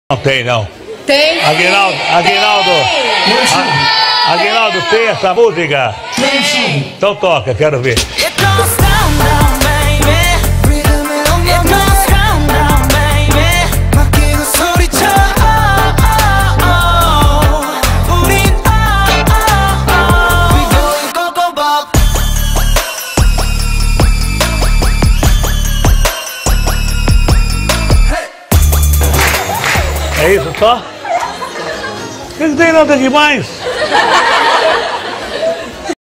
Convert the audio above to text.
Não tem, não. Tem. Aguinaldo, tem essa música? Tem sim. Então toca, quero ver. É isso só? Não tem nada demais.